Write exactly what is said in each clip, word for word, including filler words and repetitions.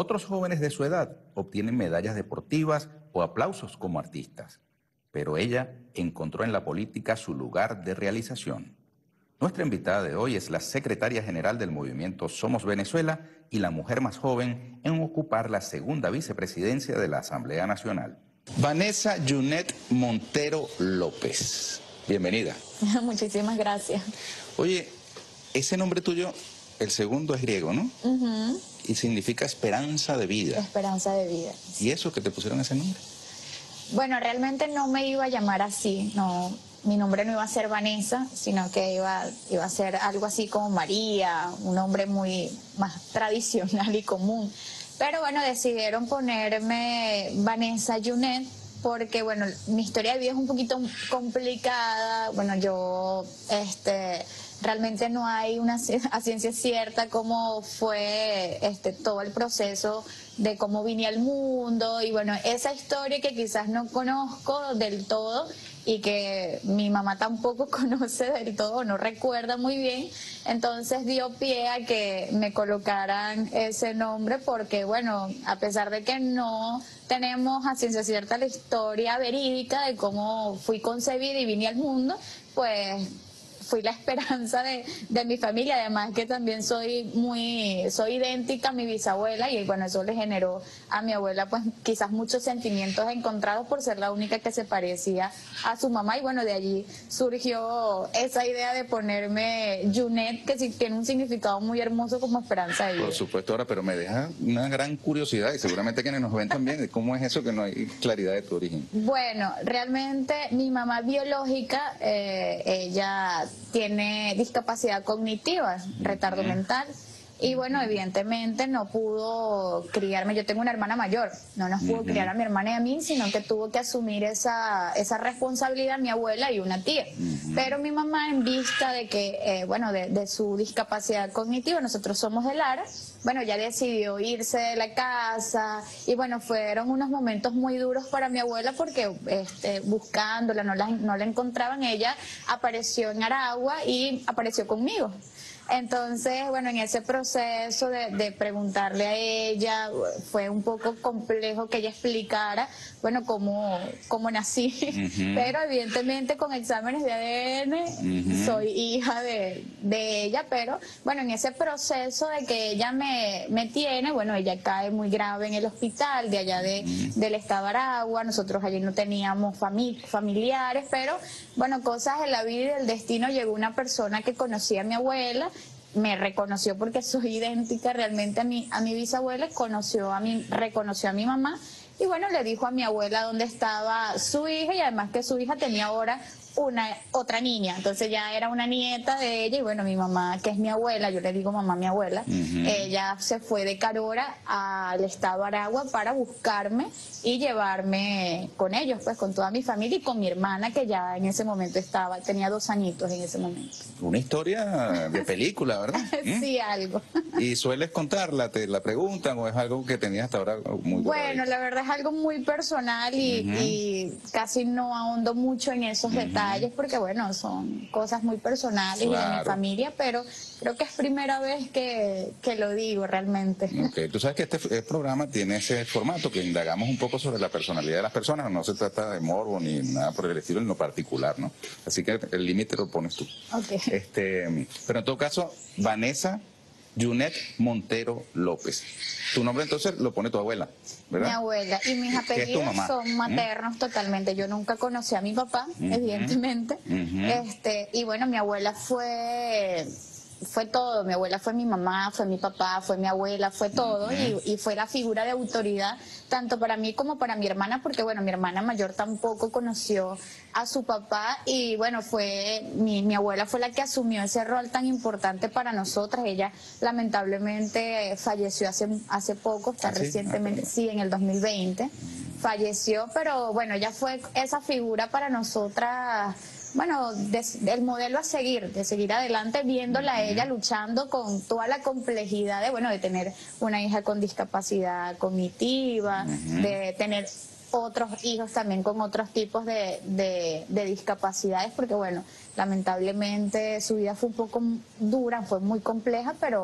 Otros jóvenes de su edad obtienen medallas deportivas o aplausos como artistas, pero ella encontró en la política su lugar de realización. Nuestra invitada de hoy es la secretaria general del movimiento Somos Venezuela y la mujer más joven en ocupar la segunda vicepresidencia de la Asamblea Nacional. Vanessa Junet Montero López, bienvenida. Muchísimas gracias. Oye, ese nombre tuyo, el segundo es griego, ¿no? Uh-huh. Y significa esperanza de vida. Esperanza de vida. ¿Y eso que te pusieron ese nombre? Bueno, realmente no me iba a llamar así, no, mi nombre no iba a ser Vanessa, sino que iba, iba a ser algo así como María, un nombre muy más tradicional y común. Pero bueno, decidieron ponerme Vanessa Junet porque, bueno, mi historia de vida es un poquito complicada. Bueno, yo, este... realmente no hay una a ciencia cierta cómo fue este todo el proceso de cómo vine al mundo y bueno, esa historia que quizás no conozco del todo y que mi mamá tampoco conoce del todo, no recuerda muy bien, entonces dio pie a que me colocaran ese nombre porque bueno, a pesar de que no tenemos a ciencia cierta la historia verídica de cómo fui concebida y vine al mundo, pues fui la esperanza de, de mi familia, además que también soy muy, soy idéntica a mi bisabuela y bueno, eso le generó a mi abuela pues quizás muchos sentimientos encontrados por ser la única que se parecía a su mamá y bueno, de allí surgió esa idea de ponerme Junet, que sí tiene un significado muy hermoso como esperanza de vida. Por supuesto, ahora, pero me deja una gran curiosidad y seguramente quienes nos ven también de cómo es eso que no hay claridad de tu origen. Bueno, realmente mi mamá biológica, eh, ella tiene discapacidad cognitiva, retardo mental, y bueno, evidentemente no pudo criarme, yo tengo una hermana mayor, no nos pudo uh-huh. criar a mi hermana y a mí, sino que tuvo que asumir esa, esa responsabilidad mi abuela y una tía. Uh-huh. Pero mi mamá, en vista de que, eh, bueno, de, de su discapacidad cognitiva, nosotros somos de Lara, bueno, ya decidió irse de la casa y bueno, fueron unos momentos muy duros para mi abuela porque este, buscándola, no la, no la encontraban, ella apareció en Aragua y apareció conmigo. Entonces, bueno, en ese proceso de, de preguntarle a ella, fue un poco complejo que ella explicara, bueno, cómo, cómo nací, uh-huh. pero evidentemente con exámenes de A D N uh-huh. soy hija de, de ella, pero bueno, en ese proceso de que ella me, me tiene, bueno, ella cae muy grave en el hospital de allá de, uh-huh. del estado de Aragua, nosotros allí no teníamos fami familiares, pero bueno, cosas de la vida y del destino, llegó una persona que conocía a mi abuela, me reconoció porque soy idéntica realmente a mi, a mi bisabuela, conoció a mi, reconoció a mi mamá y bueno, le dijo a mi abuela dónde estaba su hija y además que su hija tenía ahora una otra niña, entonces ya era una nieta de ella y bueno, mi mamá, que es mi abuela, yo le digo mamá mi abuela, uh-huh. ella se fue de Carora al estado Aragua para buscarme y llevarme con ellos, pues con toda mi familia y con mi hermana que ya en ese momento estaba, tenía dos añitos en ese momento. Una historia de película, ¿verdad? Sí, algo. ¿Y sueles contarla? ¿Te la preguntan o es algo que tenías hasta ahora muy Bueno, la verdad es algo muy personal y, uh-huh. y casi no ahondo mucho en esos uh-huh. detalles porque bueno, son cosas muy personales claro. y de mi familia, pero creo que es primera vez que, que lo digo realmente. Okay. Tú sabes que este, este programa tiene ese formato que indagamos un poco sobre la personalidad de las personas, no se trata de morbo ni nada por el estilo en lo particular, ¿no? Así que el límite lo pones tú. Okay. Este, pero en todo caso, Vanessa Junet Montero López. Tu nombre entonces lo pone tu abuela, ¿verdad? Mi abuela. Y mis apellidos son maternos ¿Mm? totalmente. Yo nunca conocí a mi papá, uh-huh. evidentemente. Uh-huh. Este, y bueno, mi abuela fue... fue todo, mi abuela fue mi mamá, fue mi papá, fue mi abuela, fue todo uh-huh. y, y fue la figura de autoridad tanto para mí como para mi hermana porque bueno, mi hermana mayor tampoco conoció a su papá y bueno, fue mi, mi abuela fue la que asumió ese rol tan importante para nosotras. Ella lamentablemente falleció hace, hace poco, está ¿Ah, sí? recientemente, ah, sí, en el dos mil veinte falleció, pero bueno, ella fue esa figura para nosotras, bueno, de, del modelo a seguir, de seguir adelante viéndola a ella luchando con toda la complejidad de, bueno, de tener una hija con discapacidad cognitiva, uh-huh. de tener otros hijos también con otros tipos de, de, de discapacidades, porque bueno, lamentablemente su vida fue un poco dura, fue muy compleja, pero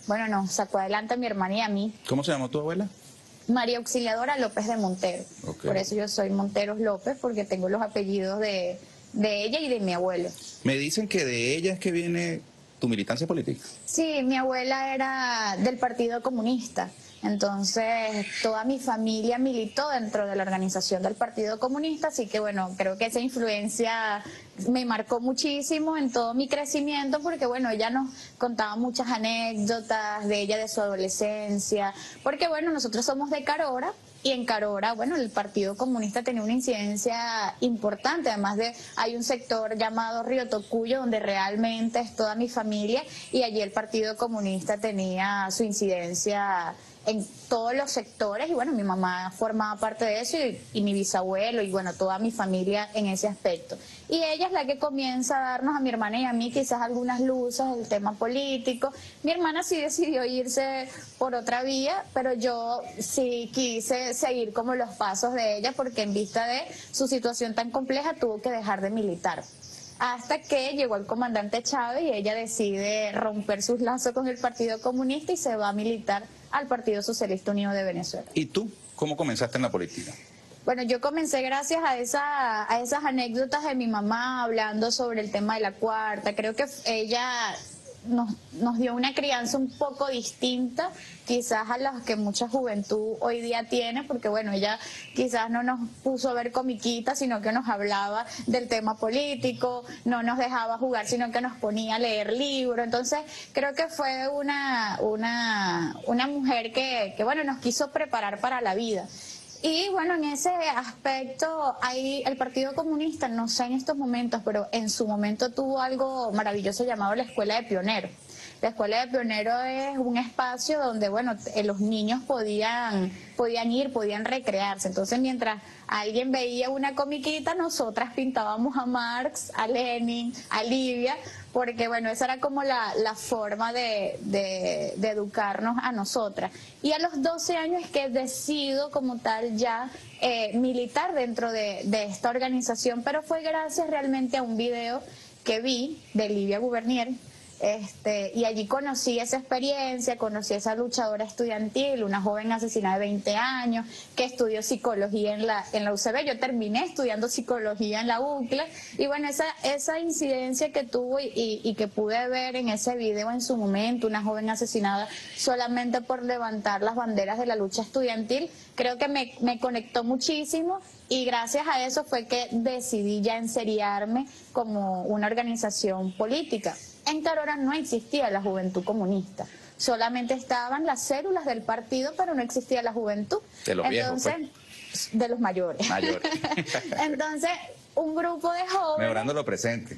bueno, nos sacó adelante a mi hermana y a mí. ¿Cómo se llamó tu abuela? María Auxiliadora López de Montero. Okay. Por eso yo soy Monteros López, porque tengo los apellidos de, de ella y de mi abuelo. Me dicen que de ella es que viene tu militancia política. Sí, mi abuela era del Partido Comunista. Entonces, toda mi familia militó dentro de la organización del Partido Comunista, así que bueno, creo que esa influencia me marcó muchísimo en todo mi crecimiento, porque bueno, ella nos contaba muchas anécdotas de ella, de su adolescencia, porque bueno, nosotros somos de Carora, y en Carora, bueno, el Partido Comunista tenía una incidencia importante, además de, hay un sector llamado Río Tocuyo, donde realmente es toda mi familia, y allí el Partido Comunista tenía su incidencia en todos los sectores, y bueno, mi mamá formaba parte de eso, y, y mi bisabuelo, y bueno, toda mi familia en ese aspecto. Y ella es la que comienza a darnos a mi hermana y a mí quizás algunas luces del tema político. Mi hermana sí decidió irse por otra vía, pero yo sí quise seguir como los pasos de ella, porque en vista de su situación tan compleja tuvo que dejar de militar. Hasta que llegó el comandante Chávez y ella decide romper sus lazos con el Partido Comunista y se va a militar al Partido Socialista Unido de Venezuela. ¿Y tú cómo comenzaste en la política? Bueno, yo comencé gracias a, esa, a esas anécdotas de mi mamá hablando sobre el tema de la cuarta. Creo que ella nos, nos dio una crianza un poco distinta quizás a las que mucha juventud hoy día tiene, porque bueno, ella quizás no nos puso a ver comiquitas, sino que nos hablaba del tema político, no nos dejaba jugar, sino que nos ponía a leer libros. Entonces creo que fue una, una, una mujer que, que bueno, nos quiso preparar para la vida. Y bueno, en ese aspecto, hay el Partido Comunista, no sé en estos momentos, pero en su momento tuvo algo maravilloso llamado la Escuela de Pioneros. La Escuela de Pioneros es un espacio donde, bueno, los niños podían, podían ir, podían recrearse. Entonces, mientras alguien veía una comiquita, nosotras pintábamos a Marx, a Lenin, a Livia, porque, bueno, esa era como la, la forma de, de, de educarnos a nosotras. Y a los doce años es que decido como tal ya eh, militar dentro de, de esta organización, pero fue gracias realmente a un video que vi de Livia Gubernier. Este, y allí conocí esa experiencia, conocí a esa luchadora estudiantil, una joven asesinada de veinte años, que estudió psicología en la, en la U C B. Yo terminé estudiando psicología en la U C L A, y bueno, esa, esa incidencia que tuvo y, y, y que pude ver en ese video en su momento, una joven asesinada solamente por levantar las banderas de la lucha estudiantil, creo que me, me conectó muchísimo, y gracias a eso fue que decidí ya enseriarme como una organización política. En Carora no existía la Juventud Comunista, solamente estaban las células del partido, pero no existía la juventud. De los Entonces, viejos, pues. De los mayores. Mayores. Entonces, un grupo de jóvenes... Mejorando lo presente.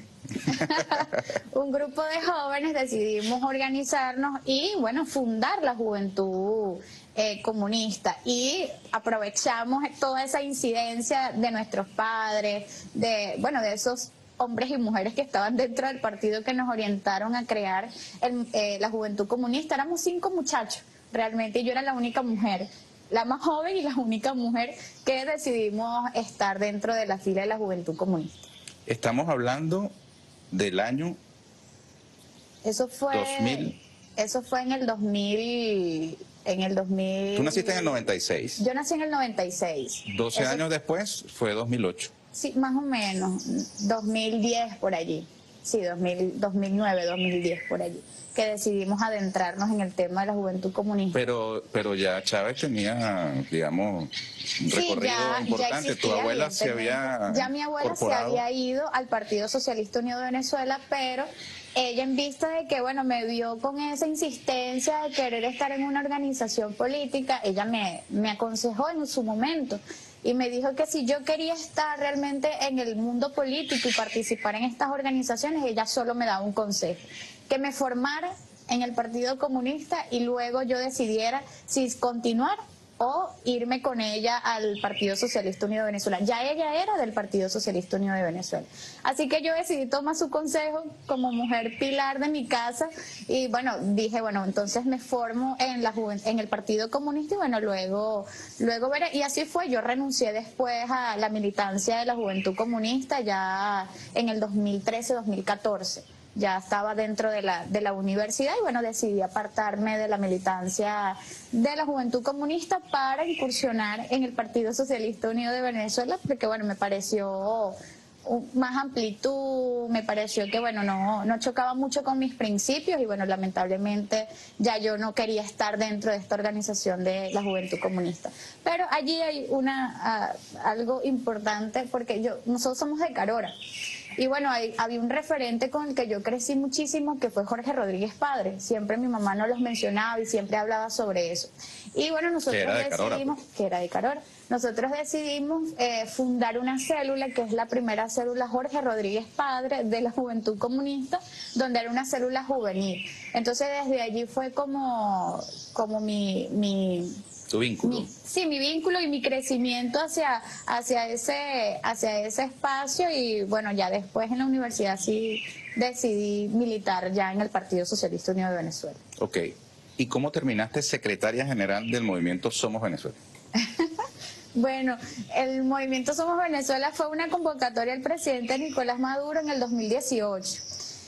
un grupo de jóvenes decidimos organizarnos y, bueno, fundar la Juventud eh, Comunista, y aprovechamos toda esa incidencia de nuestros padres, de, bueno, de esos hombres y mujeres que estaban dentro del partido que nos orientaron a crear el, eh, la Juventud Comunista. Éramos cinco muchachos, realmente, y yo era la única mujer, la más joven y la única mujer que decidimos estar dentro de la fila de la Juventud Comunista. Estamos hablando del año Eso fue, dos mil. Eso fue en el dos mil, en el dos mil. Tú naciste en el noventa y seis. Yo nací en el noventa y seis. doce Eso, años después fue dos mil ocho. Sí, más o menos, dos mil diez por allí. Sí, dos mil, dos mil nueve, dos mil diez por allí, que decidimos adentrarnos en el tema de la Juventud Comunista. Pero, pero ya Chávez tenía, digamos, un recorrido sí, ya, importante. Ya tu abuela se había Ya mi abuela incorporado. se había ido al Partido Socialista Unido de Venezuela, pero ella, en vista de que, bueno, me vio con esa insistencia de querer estar en una organización política, ella me, me aconsejó en su momento y me dijo que si yo quería estar realmente en el mundo político y participar en estas organizaciones, ella solo me daba un consejo: que me formara en el Partido Comunista y luego yo decidiera si continuar o irme con ella al Partido Socialista Unido de Venezuela. Ya ella era del Partido Socialista Unido de Venezuela. Así que yo decidí tomar su consejo como mujer pilar de mi casa y bueno, dije, bueno, entonces me formo en la en el Partido Comunista y bueno, luego, luego veré. Y así fue, yo renuncié después a la militancia de la Juventud Comunista ya en el dos mil trece, dos mil catorce. ya estaba dentro de la, de la universidad y bueno, decidí apartarme de la militancia de la Juventud Comunista para incursionar en el Partido Socialista Unido de Venezuela, porque bueno, me pareció más amplitud, me pareció que bueno, no, no chocaba mucho con mis principios y bueno, lamentablemente ya yo no quería estar dentro de esta organización de la Juventud Comunista. Pero allí hay una uh, algo importante porque yo nosotros somos de Carora. Y bueno, hay, había un referente con el que yo crecí muchísimo, que fue Jorge Rodríguez Padre. Siempre mi mamá nos los mencionaba y siempre hablaba sobre eso. Y bueno, nosotros que decidimos, Carora, pues. que era de Carora, nosotros decidimos eh, fundar una célula, que es la primera célula Jorge Rodríguez Padre de la Juventud Comunista, donde era una célula juvenil. Entonces desde allí fue como, como mi... mi tu vínculo. Mi, sí, mi vínculo y mi crecimiento hacia, hacia, ese, hacia ese espacio y bueno, ya después en la universidad sí decidí militar ya en el Partido Socialista Unido de Venezuela. Ok. ¿Y cómo terminaste secretaria general del movimiento Somos Venezuela? Bueno, el movimiento Somos Venezuela fue una convocatoria del presidente Nicolás Maduro en el dos mil dieciocho.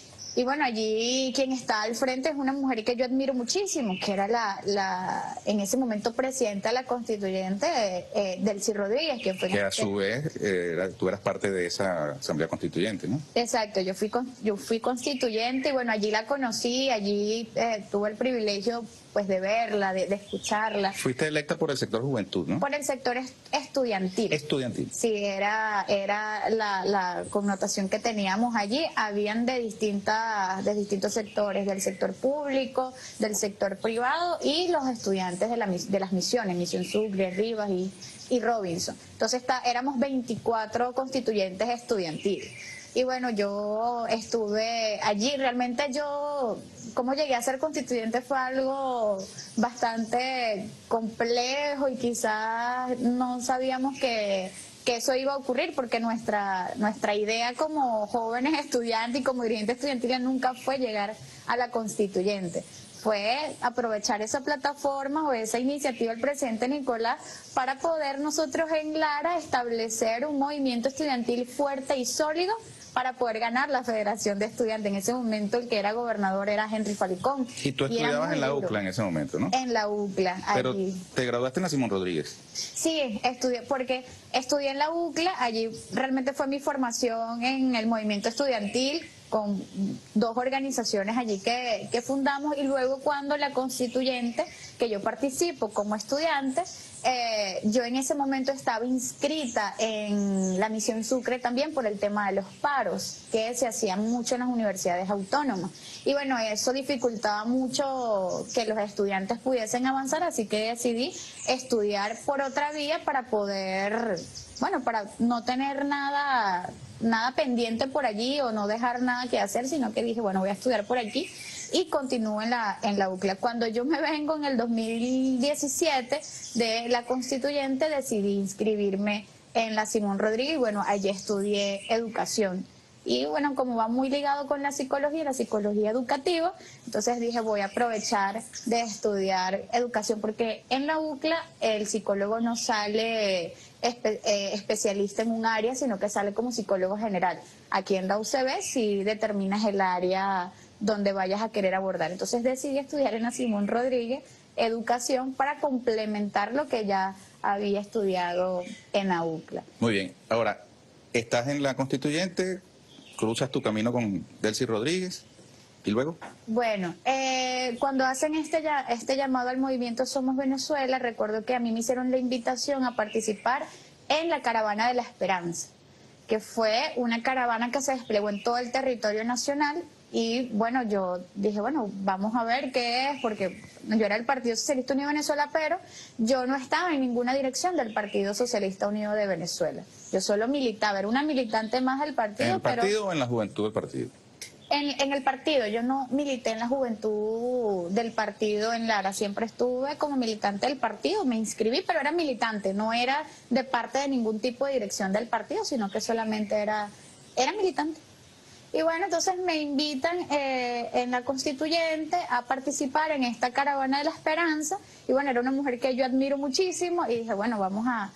Y bueno, allí quien está al frente es una mujer que yo admiro muchísimo, que era la, la en ese momento presidenta de la constituyente, eh, Delcy Rodríguez. Que, fue que a su vez eh, tú eras parte de esa asamblea constituyente, ¿no? Exacto, yo fui, yo fui constituyente y bueno, allí la conocí, allí eh, tuve el privilegio pues de verla, de, de escucharla. Fuiste electa por el sector juventud, ¿no? Por el sector est estudiantil. Estudiantil. Sí, era, era la, la connotación que teníamos allí. Habían de distintas, de distintos sectores, del sector público, del sector privado y los estudiantes de, la, de las misiones, Misión Sucre, Rivas y, y Robinson. Entonces está, éramos veinticuatro constituyentes estudiantiles. Y bueno, yo estuve allí, realmente yo, cómo llegué a ser constituyente fue algo bastante complejo y quizás no sabíamos que, que eso iba a ocurrir porque nuestra, nuestra idea como jóvenes estudiantes y como dirigente estudiantil nunca fue llegar a la constituyente. Fue aprovechar esa plataforma o esa iniciativa del presidente Nicolás para poder nosotros en Lara establecer un movimiento estudiantil fuerte y sólido para poder ganar la Federación de Estudiantes. En ese momento el que era gobernador era Henry Falcón. Y tú estudiabas en la U C L A en ese momento, ¿no? En la U C L A. Pero allí. ¿Te graduaste en la Simón Rodríguez? Sí, estudié, porque estudié en la U C L A, allí realmente fue mi formación en el movimiento estudiantil, con dos organizaciones allí que, que fundamos, y luego cuando la constituyente, que yo participo como estudiante, eh, yo en ese momento estaba inscrita en la Misión Sucre también por el tema de los paros, que se hacían mucho en las universidades autónomas. Y bueno, eso dificultaba mucho que los estudiantes pudiesen avanzar, así que decidí estudiar por otra vía para poder, bueno, para no tener nada... nada pendiente por allí o no dejar nada que hacer, sino que dije, bueno, voy a estudiar por aquí y continúo en la, en la U C L A. Cuando yo me vengo en el dos mil diecisiete de la constituyente, decidí inscribirme en la Simón Rodríguez y bueno, allí estudié educación. Y bueno, como va muy ligado con la psicología, la psicología educativa, entonces dije voy a aprovechar de estudiar educación, porque en la U C L A el psicólogo no sale espe eh, especialista en un área, sino que sale como psicólogo general. Aquí en la U C B sí determinas el área donde vayas a querer abordar. Entonces decidí estudiar en la Simón Rodríguez educación para complementar lo que ya había estudiado en la U C L A. Muy bien. Ahora, estás en la constituyente, cruzas tu camino con Delcy Rodríguez, ¿y luego? Bueno, eh, cuando hacen este, ya, este llamado al movimiento Somos Venezuela, recuerdo que a mí me hicieron la invitación a participar en la Caravana de la Esperanza, que fue una caravana que se desplegó en todo el territorio nacional. Y bueno, yo dije, bueno, vamos a ver qué es, porque yo era del Partido Socialista Unido de Venezuela, pero yo no estaba en ninguna dirección del Partido Socialista Unido de Venezuela. Yo solo militaba, era una militante más del partido. ¿En el partido pero o en la juventud del partido? En, en el partido, yo no milité en la juventud del partido en Lara, siempre estuve como militante del partido, me inscribí, pero era militante, no era de parte de ningún tipo de dirección del partido, sino que solamente era, era militante. Y bueno, entonces me invitan eh, en la constituyente a participar en esta Caravana de la Esperanza, y bueno, era una mujer que yo admiro muchísimo, y dije, bueno, vamos a,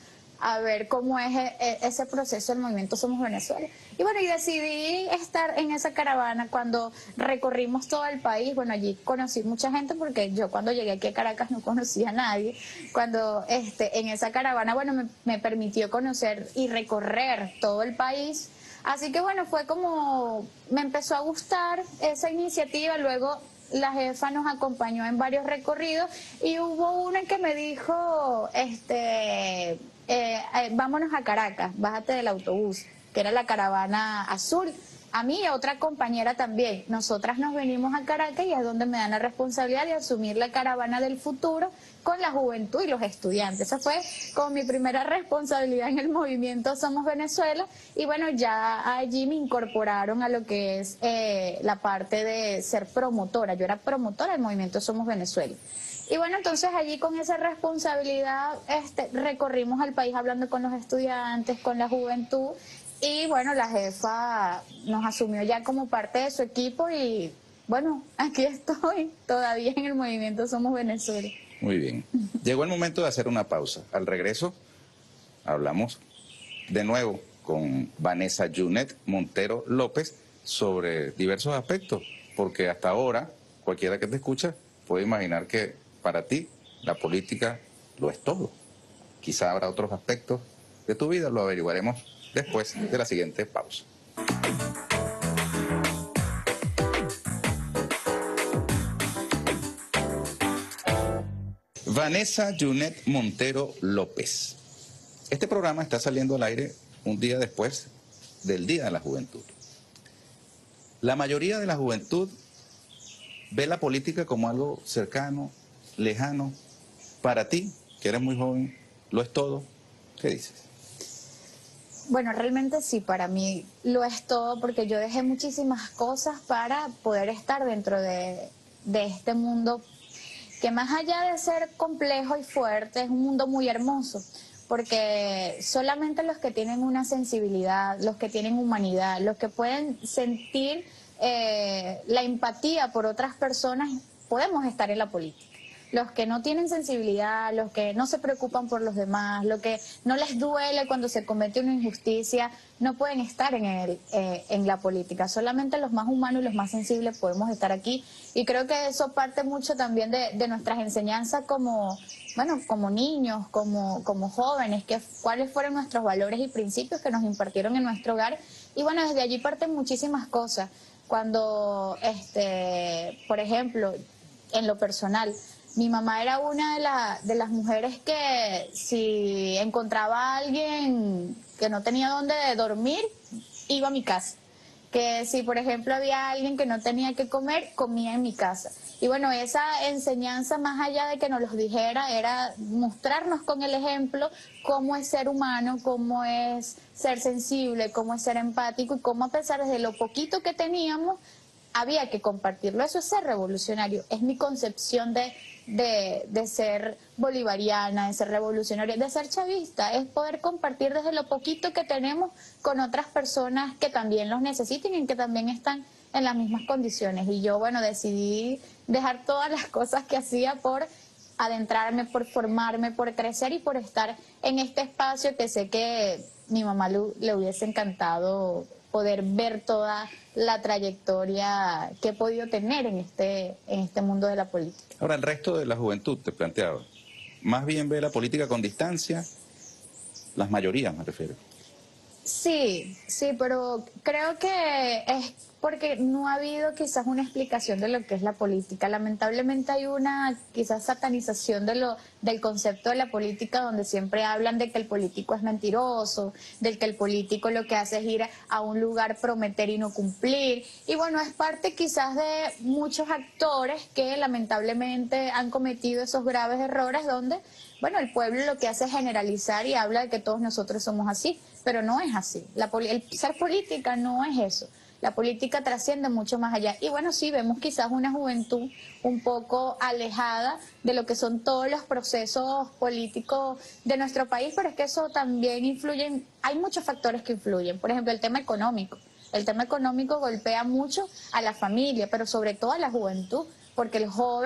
a ver cómo es e- ese proceso del movimiento Somos Venezuela. Y bueno, y decidí estar en esa caravana cuando recorrimos todo el país. Bueno, allí conocí mucha gente porque yo cuando llegué aquí a Caracas no conocía a nadie. Cuando este, en esa caravana, bueno, me, me permitió conocer y recorrer todo el país. Así que bueno, fue como, me empezó a gustar esa iniciativa, luego la jefa nos acompañó en varios recorridos y hubo uno en que me dijo, este, eh, eh, vámonos a Caracas, bájate del autobús, que era la caravana azul. A mí y a otra compañera también. Nosotras nos venimos a Caracas y es donde me dan la responsabilidad de asumir la caravana del futuro con la juventud y los estudiantes. Esa fue como mi primera responsabilidad en el movimiento Somos Venezuela. Y bueno, ya allí me incorporaron a lo que es eh, la parte de ser promotora. Yo era promotora del movimiento Somos Venezuela. Y bueno, entonces allí con esa responsabilidad este, recorrimos al país hablando con los estudiantes, con la juventud. Y bueno, la jefa nos asumió ya como parte de su equipo y bueno, aquí estoy todavía en el movimiento Somos Venezuela. Muy bien. Llegó el momento de hacer una pausa. Al regreso hablamos de nuevo con Vanessa Junet Montero López sobre diversos aspectos, porque hasta ahora cualquiera que te escucha puede imaginar que para ti la política lo es todo. Quizá habrá otros aspectos de tu vida, lo averiguaremos después de la siguiente pausa. Vanessa Junet Montero López. Este programa está saliendo al aire un día después del Día de la Juventud. La mayoría de la juventud ve la política como algo cercano, lejano. Para ti, que eres muy joven, ¿lo es todo? ¿Qué dices? Bueno, realmente sí, para mí lo es todo porque yo dejé muchísimas cosas para poder estar dentro de, de este mundo que más allá de ser complejo y fuerte, es un mundo muy hermoso, porque solamente los que tienen una sensibilidad, los que tienen humanidad, los que pueden sentir eh, la empatía por otras personas, podemos estar en la política. Los que no tienen sensibilidad, los que no se preocupan por los demás, los que no les duele cuando se comete una injusticia, no pueden estar en, el, eh, en la política. Solamente los más humanos y los más sensibles podemos estar aquí. Y creo que eso parte mucho también de, de nuestras enseñanzas como, bueno, como niños, como, como jóvenes, que cuáles fueron nuestros valores y principios que nos impartieron en nuestro hogar. Y bueno, desde allí parten muchísimas cosas. Cuando, este, por ejemplo, en lo personal, mi mamá era una de, la, de las mujeres que si encontraba a alguien que no tenía dónde dormir, iba a mi casa. Que si, por ejemplo, había alguien que no tenía que comer, comía en mi casa. Y bueno, esa enseñanza, más allá de que nos los dijera, era mostrarnos con el ejemplo cómo es ser humano, cómo es ser sensible, cómo es ser empático y cómo a pesar de lo poquito que teníamos, había que compartirlo. Eso es ser revolucionario, es mi concepción de, de, de ser bolivariana, de ser revolucionaria, de ser chavista, es poder compartir desde lo poquito que tenemos con otras personas que también los necesiten y que también están en las mismas condiciones. Y yo, bueno, decidí dejar todas las cosas que hacía por adentrarme, por formarme, por crecer y por estar en este espacio que sé que mi mamá le, le hubiese encantado poder ver toda la trayectoria que he podido tener en este, en este mundo de la política. Ahora, el resto de la juventud, te planteaba, más bien ve la política con distancia, las mayorías me refiero. Sí, sí, pero creo que es porque no ha habido quizás una explicación de lo que es la política. Lamentablemente hay una quizás satanización de lo del concepto de la política, donde siempre hablan de que el político es mentiroso, del que el político lo que hace es ir a un lugar, prometer y no cumplir. Y bueno, es parte quizás de muchos actores que lamentablemente han cometido esos graves errores donde, bueno, el pueblo lo que hace es generalizar y habla de que todos nosotros somos así, pero no es así. La, el ser política no es eso. La política trasciende mucho más allá. Y bueno, sí, vemos quizás una juventud un poco alejada de lo que son todos los procesos políticos de nuestro país, pero es que eso también influye, en, hay muchos factores que influyen. Por ejemplo, el tema económico. El tema económico golpea mucho a la familia, pero sobre todo a la juventud, porque el joven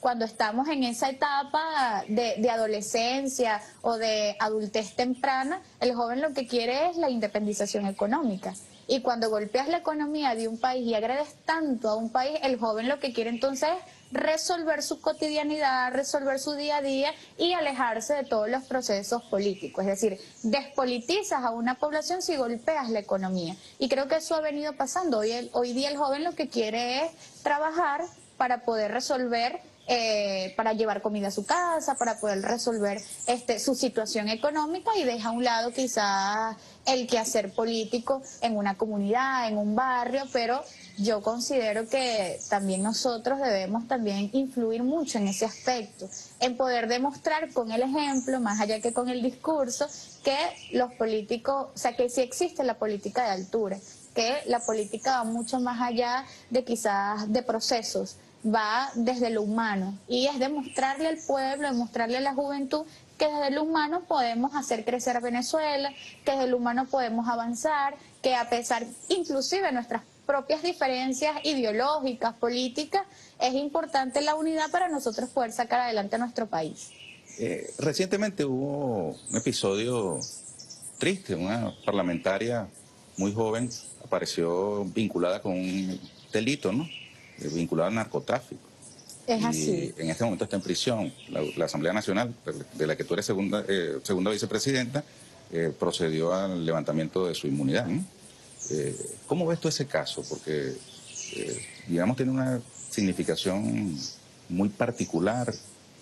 cuando estamos en esa etapa de, de adolescencia o de adultez temprana, el joven lo que quiere es la independización económica. Y cuando golpeas la economía de un país y agredes tanto a un país, el joven lo que quiere entonces es resolver su cotidianidad, resolver su día a día y alejarse de todos los procesos políticos. Es decir, despolitizas a una población si golpeas la economía. Y creo que eso ha venido pasando. Hoy, el, hoy día el joven lo que quiere es trabajar para poder resolver, eh, para llevar comida a su casa, para poder resolver este, su situación económica, y deja a un lado quizás el quehacer político en una comunidad, en un barrio, pero yo considero que también nosotros debemos también influir mucho en ese aspecto, en poder demostrar con el ejemplo, más allá que con el discurso, que los políticos, o sea, que sí existe la política de altura, que la política va mucho más allá de quizás de procesos, va desde lo humano, y es demostrarle al pueblo, demostrarle a la juventud que desde lo humano podemos hacer crecer a Venezuela, que desde lo humano podemos avanzar, que a pesar inclusive de nuestras propias diferencias ideológicas, políticas, es importante la unidad para nosotros poder sacar adelante a nuestro país. Eh, recientemente hubo un episodio triste, una parlamentaria muy joven apareció vinculada con un delito, ¿no? Eh, vinculada al narcotráfico. Es y así. En este momento está en prisión. La, la Asamblea Nacional, de la que tú eres segunda, eh, segunda vicepresidenta, eh, procedió al levantamiento de su inmunidad, ¿no? Eh, ¿Cómo ves tú ese caso? Porque, eh, digamos, tiene una significación muy particular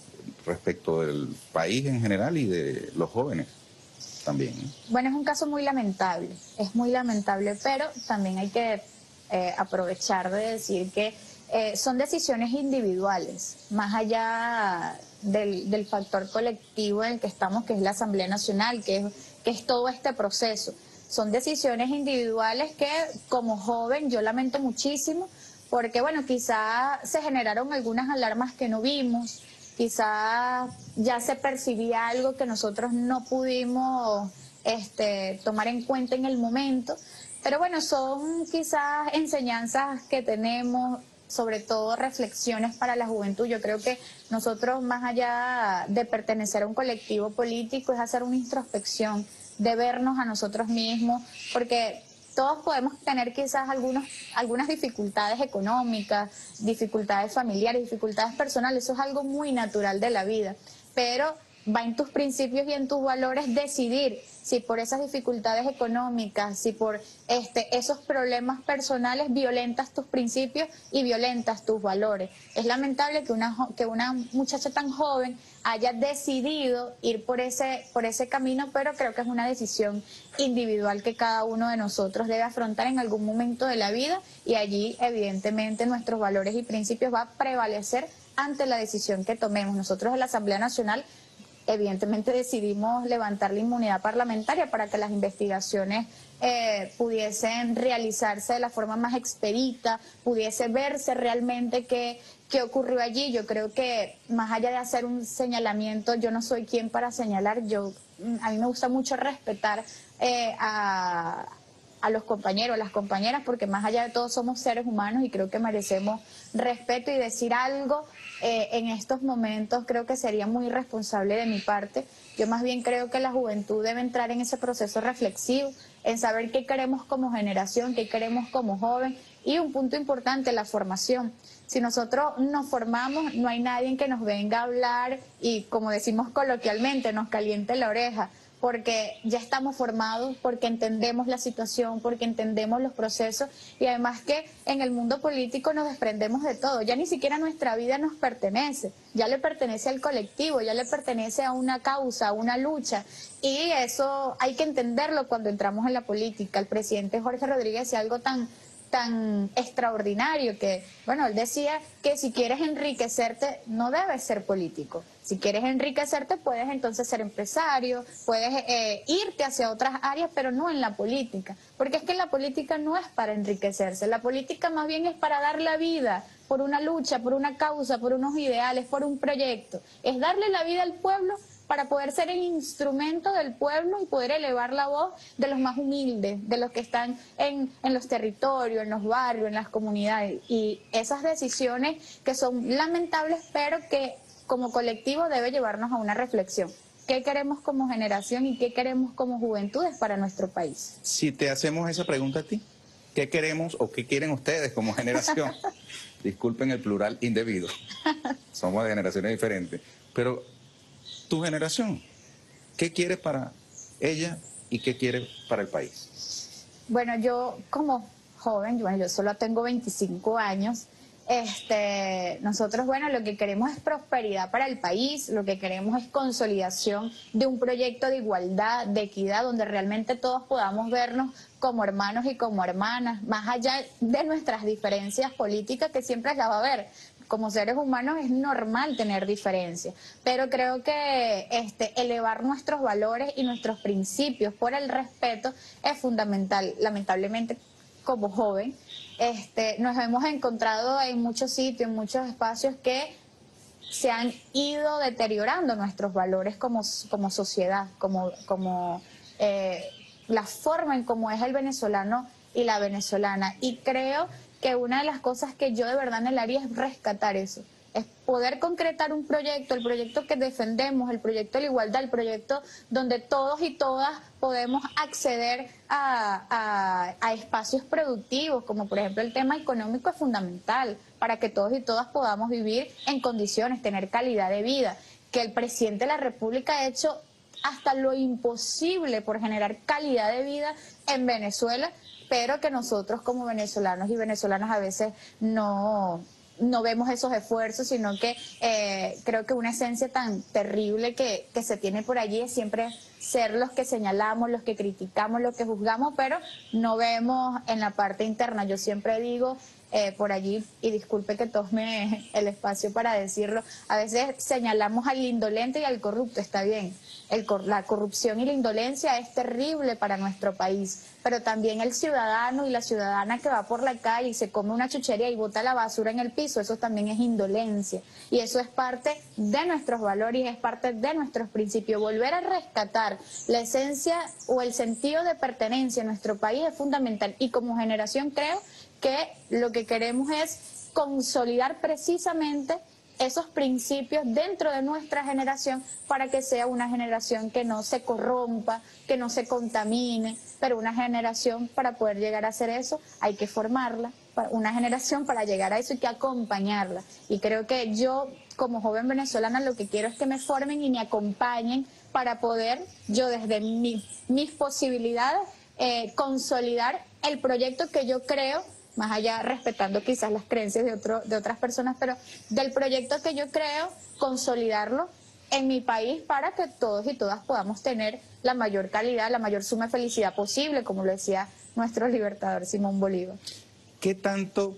respecto del país en general y de los jóvenes también, ¿no? Bueno, es un caso muy lamentable, es muy lamentable, pero también hay que eh, aprovechar de decir que eh, son decisiones individuales, más allá del, del factor colectivo en el que estamos, que es la Asamblea Nacional, que es, que es todo este proceso. Son decisiones individuales que, como joven, yo lamento muchísimo, porque, bueno, quizá se generaron algunas alarmas que no vimos, quizás ya se percibía algo que nosotros no pudimos este, tomar en cuenta en el momento, pero bueno, son quizás enseñanzas que tenemos, sobre todo reflexiones para la juventud. Yo creo que nosotros, más allá de pertenecer a un colectivo político, es hacer una introspección, de vernos a nosotros mismos, porque todos podemos tener quizás algunos, algunas dificultades económicas, dificultades familiares, dificultades personales, eso es algo muy natural de la vida, pero va en tus principios y en tus valores decidir si por esas dificultades económicas, si por este, esos problemas personales violentas tus principios y violentas tus valores. Es lamentable que una, que una muchacha tan joven haya decidido ir por ese, por ese camino, pero creo que es una decisión individual que cada uno de nosotros debe afrontar en algún momento de la vida, y allí evidentemente nuestros valores y principios va a prevalecer ante la decisión que tomemos. Nosotros en la Asamblea Nacional evidentemente decidimos levantar la inmunidad parlamentaria para que las investigaciones eh, pudiesen realizarse de la forma más expedita, pudiese verse realmente qué, qué ocurrió allí. Yo creo que más allá de hacer un señalamiento, yo no soy quien para señalar, yo a mí me gusta mucho respetar eh, a... a los compañeros, a las compañeras, porque más allá de todo somos seres humanos y creo que merecemos respeto, y decir algo eh, en estos momentos creo que sería muy irresponsable de mi parte. Yo más bien creo que la juventud debe entrar en ese proceso reflexivo, en saber qué queremos como generación, qué queremos como joven, y un punto importante, la formación. Si nosotros nos formamos, no hay nadie que nos venga a hablar y, como decimos coloquialmente, nos caliente la oreja, porque ya estamos formados, porque entendemos la situación, porque entendemos los procesos, y además que en el mundo político nos desprendemos de todo, ya ni siquiera nuestra vida nos pertenece, ya le pertenece al colectivo, ya le pertenece a una causa, a una lucha, y eso hay que entenderlo cuando entramos en la política. El presidente Jorge Rodríguez decía algo tan tan extraordinario, que, bueno, él decía que si quieres enriquecerte no debes ser político, si quieres enriquecerte puedes entonces ser empresario, puedes eh, irte hacia otras áreas, pero no en la política, porque es que la política no es para enriquecerse, la política más bien es para dar la vida por una lucha, por una causa, por unos ideales, por un proyecto, es darle la vida al pueblo para poder ser el instrumento del pueblo y poder elevar la voz de los más humildes, de los que están en, en los territorios, en los barrios, en las comunidades. Y esas decisiones que son lamentables, pero que como colectivo debe llevarnos a una reflexión. ¿Qué queremos como generación y qué queremos como juventudes para nuestro país? Si te hacemos esa pregunta a ti, ¿qué queremos o qué quieren ustedes como generación? Disculpen el plural indebido, somos de generaciones diferentes, pero tu generación, ¿qué quiere para ella y qué quiere para el país? Bueno, yo como joven, bueno, yo solo tengo veinticinco años, este, nosotros, bueno, lo que queremos es prosperidad para el país, lo que queremos es consolidación de un proyecto de igualdad, de equidad, donde realmente todos podamos vernos como hermanos y como hermanas, más allá de nuestras diferencias políticas, que siempre las va a haber. Como seres humanos es normal tener diferencias, pero creo que este, elevar nuestros valores y nuestros principios por el respeto es fundamental. Lamentablemente, como joven, este, nos hemos encontrado en muchos sitios, en muchos espacios que se han ido deteriorando nuestros valores como, como sociedad, como, como eh, la forma en cómo es el venezolano y la venezolana. Y creo que una de las cosas que yo de verdad anhelaría es rescatar eso, es poder concretar un proyecto, el proyecto que defendemos, el proyecto de la igualdad, el proyecto donde todos y todas podemos acceder a, a, a espacios productivos, como por ejemplo el tema económico es fundamental para que todos y todas podamos vivir en condiciones, tener calidad de vida, que el presidente de la República ha hecho hasta lo imposible por generar calidad de vida en Venezuela, pero que nosotros como venezolanos y venezolanas a veces no, no vemos esos esfuerzos, sino que eh, creo que una esencia tan terrible que, que se tiene por allí es siempre ser los que señalamos, los que criticamos, los que juzgamos, pero no vemos en la parte interna. Yo siempre digo eh, por allí, y disculpe que tome el espacio para decirlo, a veces señalamos al indolente y al corrupto, está bien. El, la corrupción y la indolencia es terrible para nuestro país, pero también el ciudadano y la ciudadana que va por la calle y se come una chuchería y bota la basura en el piso, eso también es indolencia. Y eso es parte de nuestros valores y es parte de nuestros principios. Volver a rescatar la esencia o el sentido de pertenencia en nuestro país es fundamental. Y como generación creo que lo que queremos es consolidar precisamente esos principios dentro de nuestra generación para que sea una generación que no se corrompa, que no se contamine, pero una generación para poder llegar a hacer eso hay que formarla, una generación para llegar a eso hay que acompañarla. Y creo que yo como joven venezolana lo que quiero es que me formen y me acompañen para poder yo desde mi, mis posibilidades eh, consolidar el proyecto que yo creo, más allá respetando quizás las creencias de, otro, de otras personas, pero del proyecto que yo creo, consolidarlo en mi país para que todos y todas podamos tener la mayor calidad, la mayor suma de felicidad posible, como lo decía nuestro libertador Simón Bolívar. ¿Qué tanto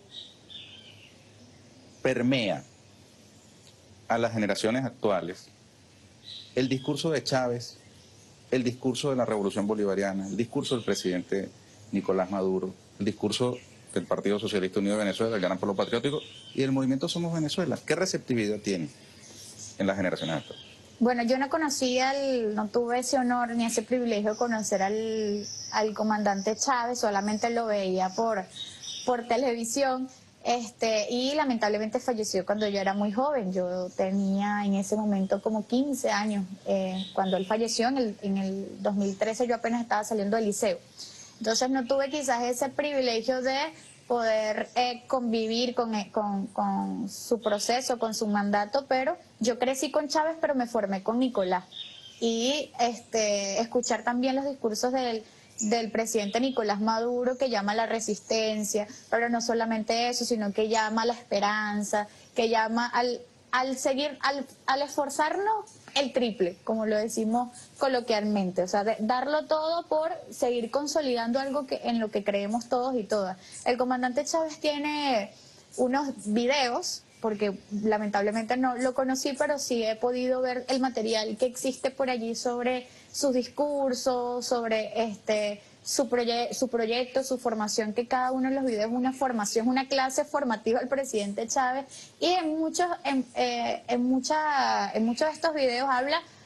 permea a las generaciones actuales el discurso de Chávez, el discurso de la Revolución Bolivariana, el discurso del presidente Nicolás Maduro, el discurso del Partido Socialista Unido de Venezuela, el Gran Polo Patriótico y el movimiento Somos Venezuela? ¿Qué receptividad tiene en las generaciones actuales? Bueno, yo no conocí al, no tuve ese honor ni ese privilegio de conocer al, al comandante Chávez, solamente lo veía por, por televisión, este, y lamentablemente falleció cuando yo era muy joven. Yo tenía en ese momento como quince años, eh, cuando él falleció en el, en el dos mil trece yo apenas estaba saliendo del liceo. Entonces no tuve quizás ese privilegio de poder eh, convivir con, con, con su proceso, con su mandato, pero yo crecí con Chávez, pero me formé con Nicolás. Y este, escuchar también los discursos del, del presidente Nicolás Maduro, que llama a la resistencia, pero no solamente eso, sino que llama a la esperanza, que llama al, al seguir, al, al esforzarnos el triple, como lo decimos coloquialmente, o sea, de darlo todo por seguir consolidando algo que en lo que creemos todos y todas. El comandante Chávez tiene unos videos, porque lamentablemente no lo conocí, pero sí he podido ver el material que existe por allí sobre sus discursos, sobre este su, proye su proyecto, su formación, que cada uno de los videos es una formación, una clase formativa al presidente Chávez, y en muchos, en, eh, en, mucha, en muchos de estos videos habla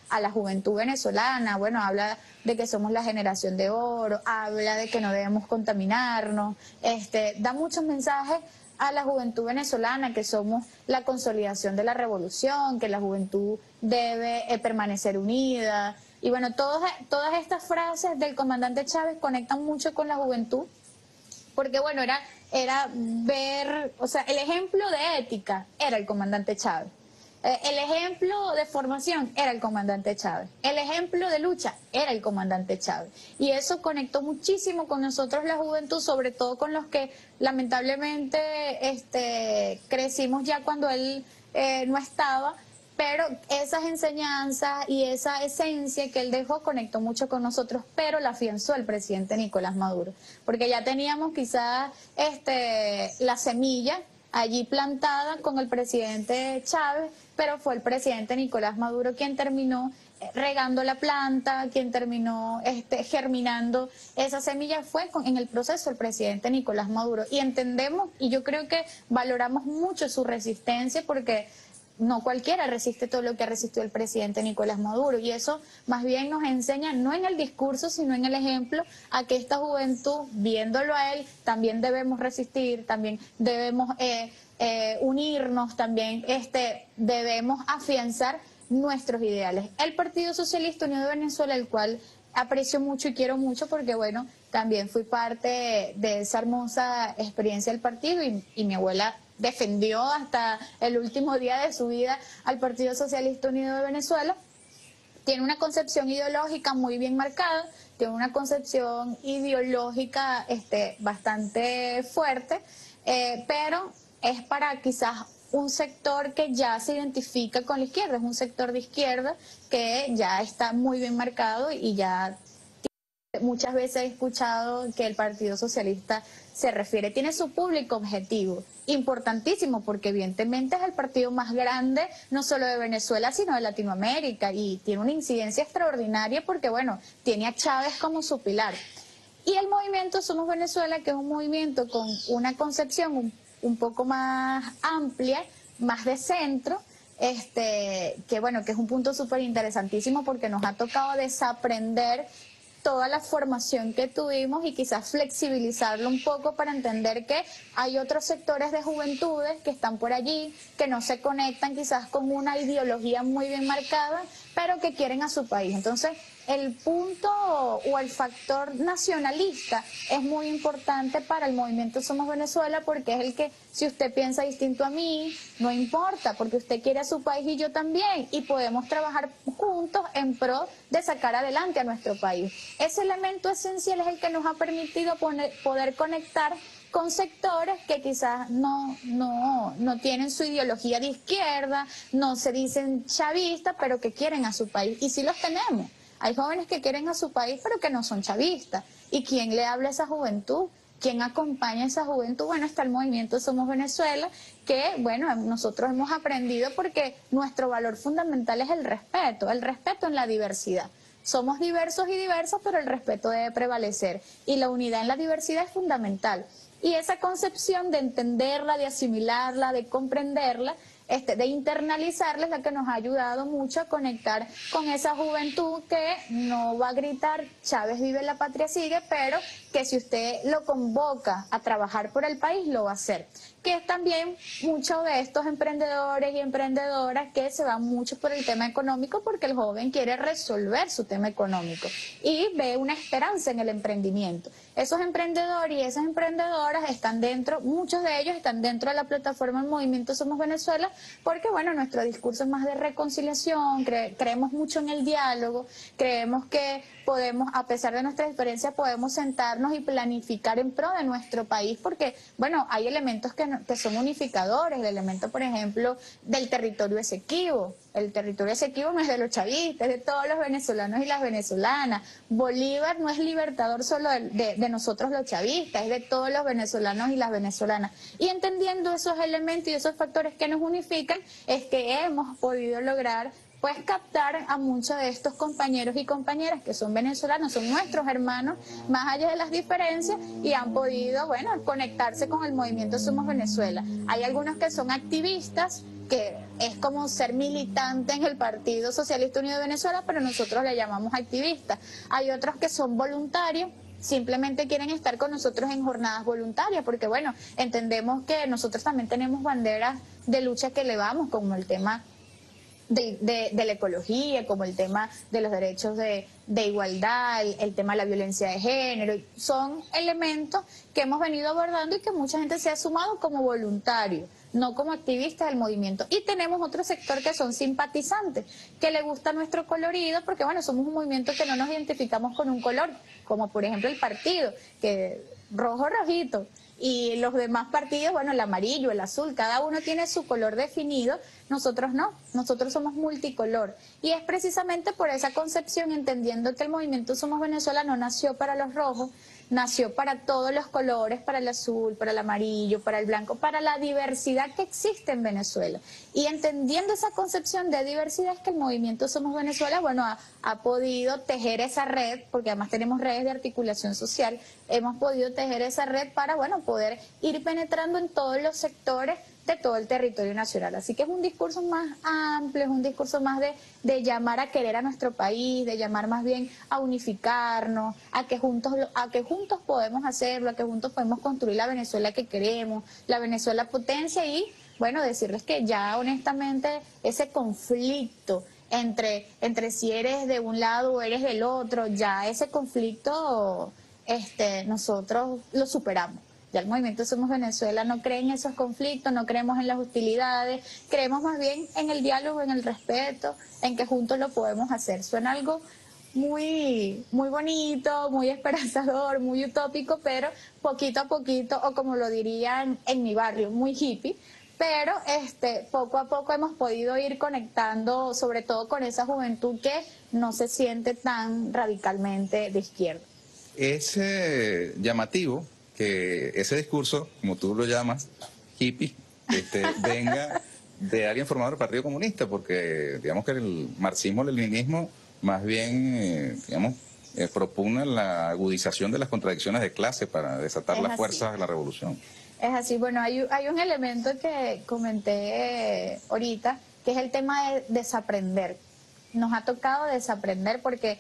a la juventud venezolana. Bueno, habla de que somos la generación de oro, habla de que no debemos contaminarnos, este, da muchos mensajes a la juventud venezolana, que somos la consolidación de la revolución, que la juventud debe eh, permanecer unida. Y bueno, todas, todas estas frases del comandante Chávez conectan mucho con la juventud, porque bueno, era, era ver, o sea, el ejemplo de ética era el comandante Chávez. El ejemplo de formación era el comandante Chávez. El ejemplo de lucha era el comandante Chávez. Y eso conectó muchísimo con nosotros la juventud, sobre todo con los que lamentablemente este, crecimos ya cuando él eh, no estaba. Pero esas enseñanzas y esa esencia que él dejó conectó mucho con nosotros, pero la afianzó el presidente Nicolás Maduro. Porque ya teníamos quizás este, la semilla allí plantada con el presidente Chávez, pero fue el presidente Nicolás Maduro quien terminó regando la planta, quien terminó este, germinando esa semilla, fue con, en el proceso el presidente Nicolás Maduro. Y entendemos, y yo creo que valoramos mucho su resistencia, porque no cualquiera resiste todo lo que ha resistido el presidente Nicolás Maduro, y eso más bien nos enseña, no en el discurso, sino en el ejemplo, a que esta juventud, viéndolo a él, también debemos resistir, también debemos eh, eh, unirnos, también este, debemos afianzar nuestros ideales. El Partido Socialista Unido de Venezuela, el cual aprecio mucho y quiero mucho, porque bueno, también fui parte de esa hermosa experiencia del partido, y, y mi abuela defendió hasta el último día de su vida al Partido Socialista Unido de Venezuela. Tiene una concepción ideológica muy bien marcada, tiene una concepción ideológica este, bastante fuerte, eh, pero es para quizás un sector que ya se identifica con la izquierda, es un sector de izquierda que ya está muy bien marcado, y ya muchas veces he escuchado que el Partido Socialista se refiere, tiene su público objetivo, importantísimo, porque evidentemente es el partido más grande, no solo de Venezuela, sino de Latinoamérica, y tiene una incidencia extraordinaria porque, bueno, tiene a Chávez como su pilar. Y el movimiento Somos Venezuela, que es un movimiento con una concepción un, un poco más amplia, más de centro, este, que bueno, que es un punto súper interesantísimo, porque nos ha tocado desaprender toda la formación que tuvimos y quizás flexibilizarlo un poco para entender que hay otros sectores de juventudes que están por allí, que no se conectan quizás con una ideología muy bien marcada, pero que quieren a su país. Entonces, el punto o el factor nacionalista es muy importante para el movimiento Somos Venezuela, porque es el que, si usted piensa distinto a mí, no importa, porque usted quiere a su país y yo también, y podemos trabajar juntos en pro de sacar adelante a nuestro país. Ese elemento esencial es el que nos ha permitido poner, poder conectar con sectores que quizás no, no, no tienen su ideología de izquierda, no se dicen chavistas, pero que quieren a su país, y sí los tenemos. Hay jóvenes que quieren a su país, pero que no son chavistas. ¿Y quién le habla a esa juventud? ¿Quién acompaña a esa juventud? Bueno, está el movimiento Somos Venezuela, que, bueno, nosotros hemos aprendido, porque nuestro valor fundamental es el respeto, el respeto en la diversidad. Somos diversos y diversas, pero el respeto debe prevalecer, y la unidad en la diversidad es fundamental. Y esa concepción de entenderla, de asimilarla, de comprenderla, Este, de internalizarla, es la que nos ha ayudado mucho a conectar con esa juventud que no va a gritar Chávez vive, la patria sigue, pero que si usted lo convoca a trabajar por el país, lo va a hacer. Que es también muchos de estos emprendedores y emprendedoras que se van mucho por el tema económico, porque el joven quiere resolver su tema económico y ve una esperanza en el emprendimiento. Esos emprendedores y esas emprendedoras están dentro, muchos de ellos están dentro de la plataforma del Movimiento Somos Venezuela, porque bueno, nuestro discurso es más de reconciliación, cre creemos mucho en el diálogo, creemos que podemos, a pesar de nuestras experiencias, podemos sentarnos y planificar en pro de nuestro país, porque bueno, hay elementos que, no, que son unificadores, el elemento, por ejemplo, del territorio Esequibo. El territorio Esequibo no es de los chavistas, es de todos los venezolanos y las venezolanas. Bolívar no es libertador solo de, de, de nosotros los chavistas, es de todos los venezolanos y las venezolanas. Y entendiendo esos elementos y esos factores que nos unifican, es que hemos podido lograr pues captar a muchos de estos compañeros y compañeras que son venezolanos, son nuestros hermanos, más allá de las diferencias, y han podido, bueno, conectarse con el movimiento Somos Venezuela. Hay algunos que son activistas, que es como ser militante en el Partido Socialista Unido de Venezuela, pero nosotros le llamamos activistas. Hay otros que son voluntarios, simplemente quieren estar con nosotros en jornadas voluntarias, porque bueno, entendemos que nosotros también tenemos banderas de lucha que elevamos, como el tema de, de, de la ecología, como el tema de los derechos de, de igualdad, el, el tema de la violencia de género. Son elementos que hemos venido abordando y que mucha gente se ha sumado como voluntario, no como activistas del movimiento. Y tenemos otro sector que son simpatizantes, que le gusta nuestro colorido, porque bueno, somos un movimiento que no nos identificamos con un color, como por ejemplo el partido, que rojo, rojito, y los demás partidos, bueno, el amarillo, el azul, cada uno tiene su color definido. Nosotros no, nosotros somos multicolor, y es precisamente por esa concepción, entendiendo que el movimiento Somos Venezuela no nació para los rojos, nació para todos los colores, para el azul, para el amarillo, para el blanco, para la diversidad que existe en Venezuela. Y entendiendo esa concepción de diversidad es que el movimiento Somos Venezuela, bueno, ha, ha podido tejer esa red, porque además tenemos redes de articulación social, hemos podido tejer esa red para, bueno, poder ir penetrando en todos los sectores de todo el territorio nacional. Así que es un discurso más amplio, es un discurso más de, de llamar a querer a nuestro país, de llamar más bien a unificarnos, a que juntos a que juntos podemos hacerlo, a que juntos podemos construir la Venezuela que queremos, la Venezuela potencia, y bueno, decirles que ya honestamente ese conflicto entre, entre si eres de un lado o eres del otro, ya ese conflicto este, nosotros lo superamos. Ya el movimiento Somos Venezuela no cree en esos conflictos, no creemos en las hostilidades, creemos más bien en el diálogo, en el respeto, en que juntos lo podemos hacer. Suena algo muy, muy bonito, muy esperanzador, muy utópico, pero poquito a poquito, o como lo dirían en mi barrio, muy hippie, pero este, poco a poco hemos podido ir conectando, sobre todo con esa juventud que no se siente tan radicalmente de izquierda. Es eh, llamativo que ese discurso, como tú lo llamas, hippie, este, venga de alguien formado del Partido Comunista, porque digamos que el marxismo-leninismo más bien, eh, digamos, eh, propugna la agudización de las contradicciones de clase para desatar Es las así. fuerzas de la revolución. Es así, bueno, hay, hay un elemento que comenté eh, ahorita, que es el tema de desaprender. Nos ha tocado desaprender porque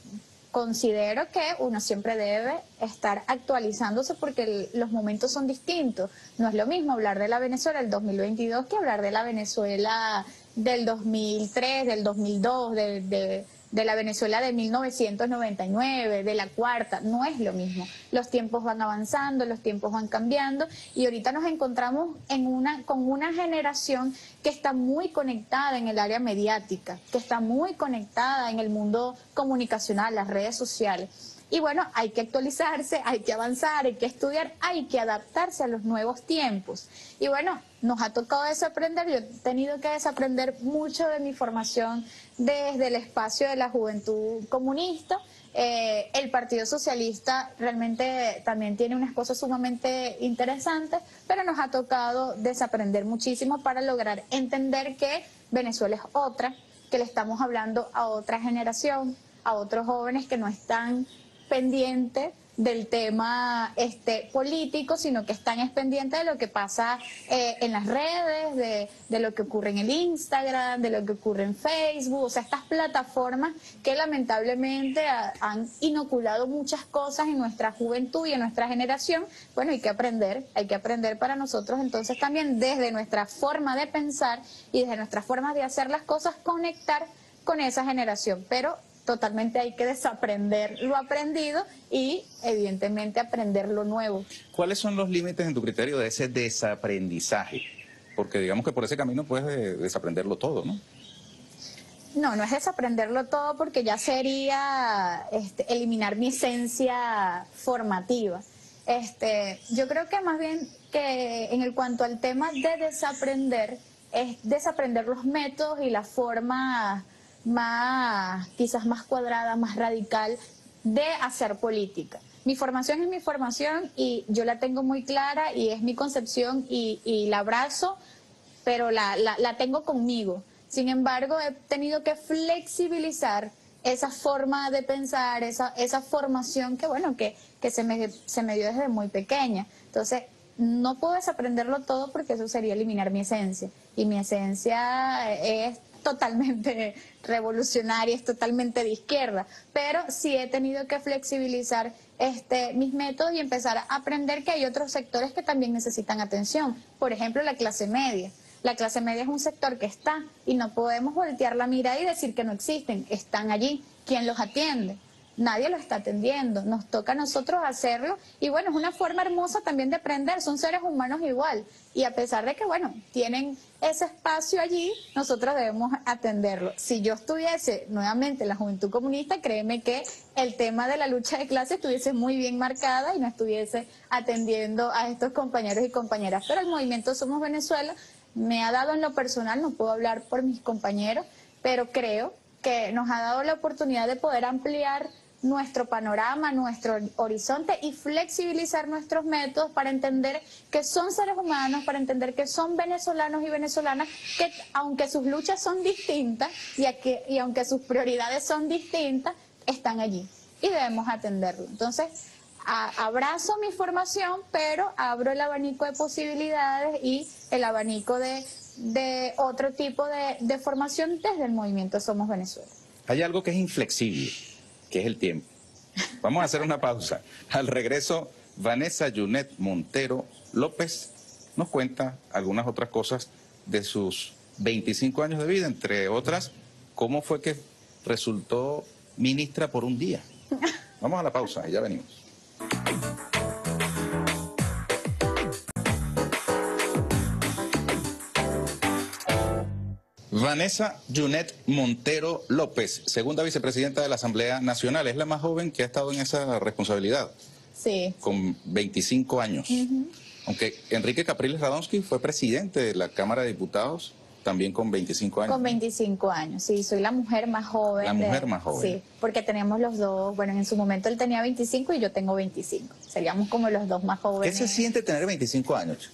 considero que uno siempre debe estar actualizándose, porque el, los momentos son distintos. No es lo mismo hablar de la Venezuela del dos mil veintidós que hablar de la Venezuela del dos mil tres, del dos mil dos, de, de, de la Venezuela de mil novecientos noventa y nueve, de la cuarta. No es lo mismo. Los tiempos van avanzando, los tiempos van cambiando, y ahorita nos encontramos en una, con una generación que está muy conectada en el área mediática, que está muy conectada en el mundo comunicacional, las redes sociales. Y bueno, hay que actualizarse, hay que avanzar, hay que estudiar, hay que adaptarse a los nuevos tiempos. Y bueno, nos ha tocado desaprender. Yo he tenido que desaprender mucho de mi formación desde el espacio de la juventud comunista. Eh, el Partido Socialista realmente también tiene unas cosas sumamente interesantes, pero nos ha tocado desaprender muchísimo para lograr entender que Venezuela es otra, que le estamos hablando a otra generación, a otros jóvenes que no están pendientes del tema este político, sino que están es pendientes de lo que pasa eh, en las redes, de, de lo que ocurre en el Instagram, de lo que ocurre en Facebook, o sea, estas plataformas que lamentablemente ha, han inoculado muchas cosas en nuestra juventud y en nuestra generación. Bueno, hay que aprender, hay que aprender para nosotros entonces también desde nuestra forma de pensar y desde nuestra forma de hacer las cosas, conectar con esa generación, pero totalmente hay que desaprender lo aprendido y evidentemente aprender lo nuevo. ¿Cuáles son los límites en tu criterio de ese desaprendizaje? Porque digamos que por ese camino puedes desaprenderlo todo, ¿no? No, no es desaprenderlo todo, porque ya sería este, eliminar mi esencia formativa. Este, yo creo que más bien que en el cuanto al tema de desaprender, es desaprender los métodos y la forma más, quizás más cuadrada, más radical de hacer política. Mi formación es mi formación y yo la tengo muy clara y es mi concepción y, y la abrazo, pero la, la, la tengo conmigo. Sin embargo, he tenido que flexibilizar esa forma de pensar, esa, esa formación que, bueno, que, que se me, se me dio desde muy pequeña. Entonces, no puedo desaprenderlo todo porque eso sería eliminar mi esencia. Y mi esencia es totalmente revolucionaria, es totalmente de izquierda. Pero sí he tenido que flexibilizar este, mis métodos y empezar a aprender que hay otros sectores que también necesitan atención. Por ejemplo, la clase media. La clase media es un sector que está y no podemos voltear la mirada y decir que no existen. Están allí. ¿Quién los atiende? Nadie lo está atendiendo, nos toca a nosotros hacerlo y bueno, es una forma hermosa también de aprender, son seres humanos igual y a pesar de que bueno, tienen ese espacio allí, nosotros debemos atenderlo. Si yo estuviese nuevamente en la Juventud Comunista, créeme que el tema de la lucha de clases estuviese muy bien marcada y no estuviese atendiendo a estos compañeros y compañeras, pero el movimiento Somos Venezuela me ha dado en lo personal, no puedo hablar por mis compañeros, pero creo que nos ha dado la oportunidad de poder ampliar nuestro panorama, nuestro horizonte y flexibilizar nuestros métodos para entender que son seres humanos, para entender que son venezolanos y venezolanas, que aunque sus luchas son distintas y, aquí, y aunque sus prioridades son distintas, están allí y debemos atenderlo. Entonces, a, abrazo mi formación, pero abro el abanico de posibilidades y el abanico de, de otro tipo de, de formación desde el movimiento Somos Venezuela. Hay algo que es inflexible, que es el tiempo. Vamos a hacer una pausa. Al regreso, Vanessa Junet Montero López nos cuenta algunas otras cosas de sus veinticinco años de vida, entre otras, cómo fue que resultó ministra por un día. Vamos a la pausa y ya venimos. Vanessa Junet Montero López, segunda vicepresidenta de la Asamblea Nacional, es la más joven que ha estado en esa responsabilidad. Sí. Con veinticinco años. Uh-huh. Aunque Enrique Capriles Radonsky fue presidente de la Cámara de Diputados, también con veinticinco años. Con veinticinco años, sí, soy la mujer más joven. La mujer de, más joven. Sí, porque tenemos los dos, bueno, en su momento él tenía veinticinco y yo tengo veinticinco. Seríamos como los dos más jóvenes. ¿Qué se siente tener veinticinco años?